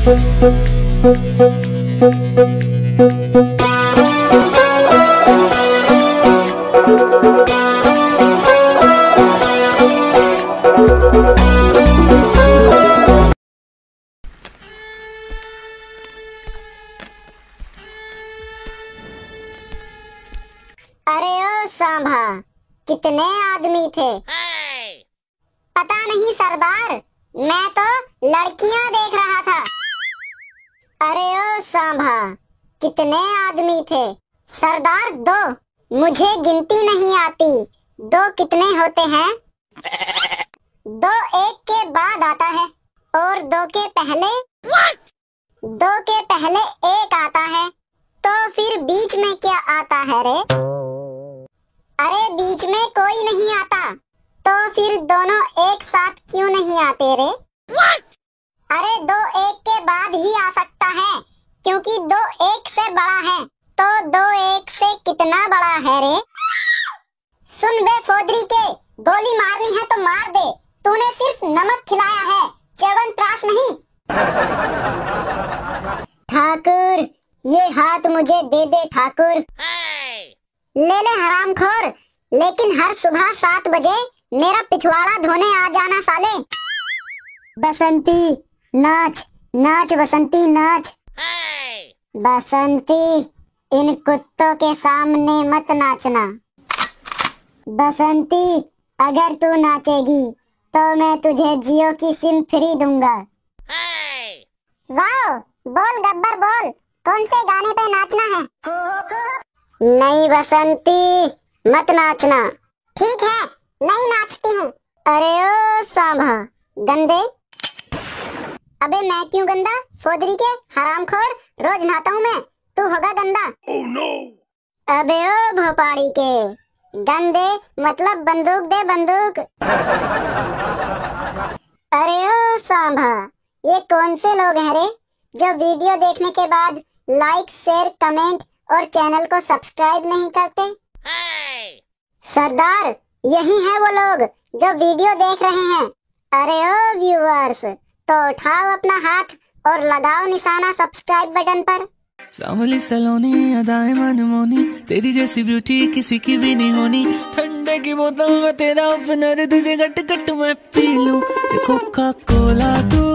अरे ओ सांभा, कितने आदमी थे? पता नहीं सरदार, मैं तो लड़कियां देख रहा था। अरे ओ सांभा, कितने आदमी थे? सरदार दो, मुझे गिनती नहीं आती। दो कितने होते हैं? दो एक के बाद आता है और दो के पहले दो के पहले एक आता है, तो फिर बीच में क्या आता है रे? अरे बीच में कोई नहीं आता, तो फिर दोनों एक साथ क्यों नहीं आते रे? अरे दो एक के बाद ही आ सकता है, क्योंकि दो एक से बड़ा है, तो दो एक से कितना बड़ा है रे? सुन बे फोदरी के, गोली मारनी है तो मार दे, तूने सिर्फ नमक खिलाया है, च्यवनप्राश नहीं। ठाकुर, ये हाथ मुझे दे दे ठाकुर। ले ले हरामखोर, लेकिन हर सुबह 7 बजे मेरा पिछवाड़ा धोने आ जाना साले। बसंती नाच नाच, बसंती नाच। बसंती, इन कुत्तों के सामने मत नाचना। बसंती, अगर तू नाचेगी तो मैं तुझे जियो की सिम फ्री दूंगा। वाह, बोल गब्बर बोल, कौन से गाने पे नाचना है? नहीं बसंती, मत नाचना। ठीक है, नहीं नाचती हूँ। अरे ओ सांभा, गंदे। अबे मैं क्यों गंदा? फोदरी के हरामखोर, रोज नहाता हूँ मैं, तू होगा गंदा। Oh, no. अबे ओ भोपाड़ी के गंदे, मतलब बंदूक दे बंदूक। अरे ओ सांभा, ये कौन से लोग हैं रे, जो वीडियो देखने के बाद लाइक शेयर कमेंट और चैनल को सब्सक्राइब नहीं करते? सरदार, यही है वो लोग जो वीडियो देख रहे हैं। अरे ओ व्यूअर्स, तो उठाओ अपना हाथ और लगाओ निशाना सब्सक्राइब बटन पर। सांवली सलोनी अदाएं मनमोनी, तेरी जैसी ब्यूटी किसी की भी नहीं होनी। ठंडे की बोतल में तेरा ओपनर, तुझे गट गट मैं पी लूं। कोका कोला तू